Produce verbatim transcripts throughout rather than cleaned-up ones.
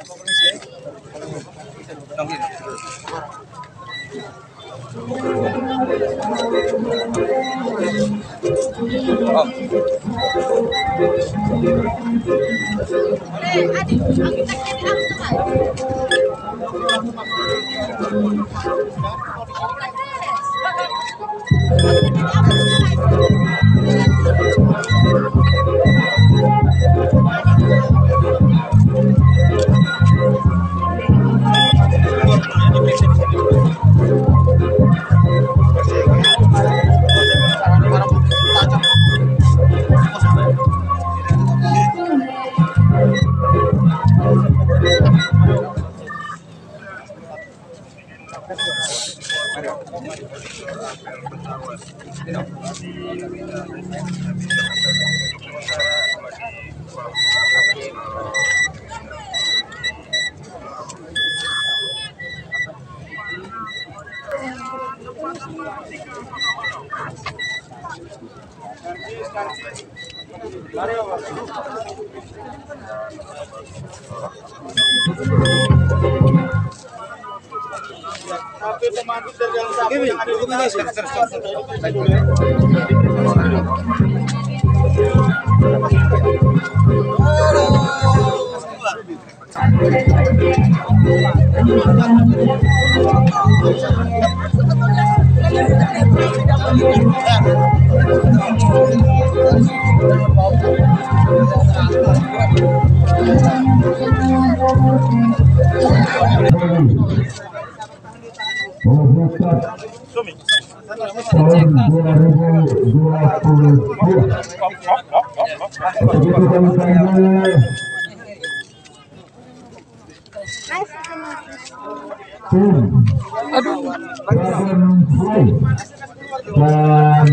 dan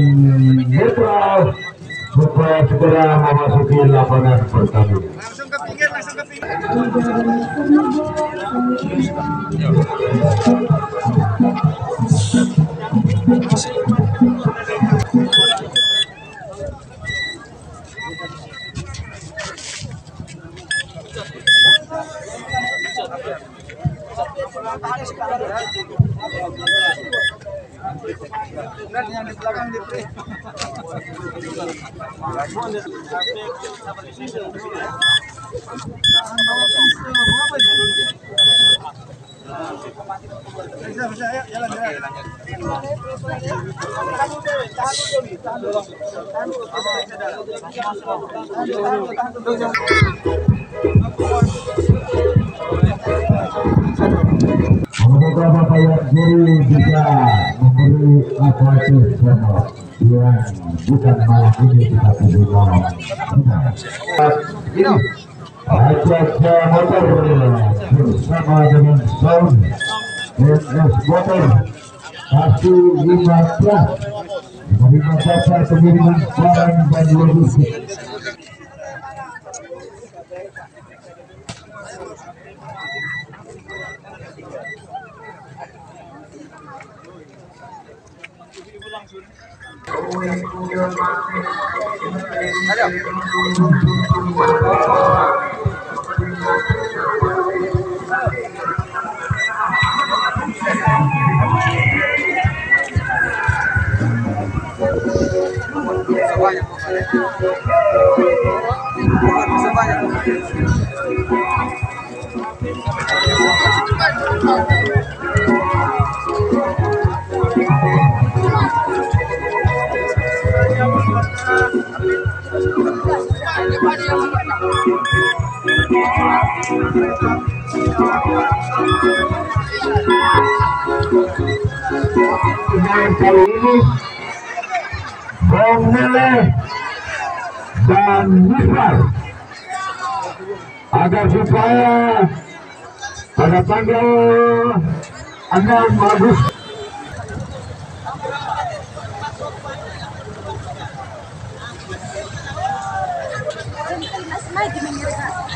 Putra Putra segera memasuki lapangan pertandingan. Langsung ke pinggir, langsung ke pinggir. Yang di belakang di pre. Bisa bisa ya jalan jalan. Semoga Bapak yang juri bisa memberi akuatif sama yang bukan malam ini kita tuju malam. Aja motor bersama dengan sound dan motor satu lima belas menerima jasa pengiriman barang dan logistik. Dan kali ini Bang Nele dan Nifar agar supaya pada tanggal enam Agustus Mas, mai di minggir, Kak.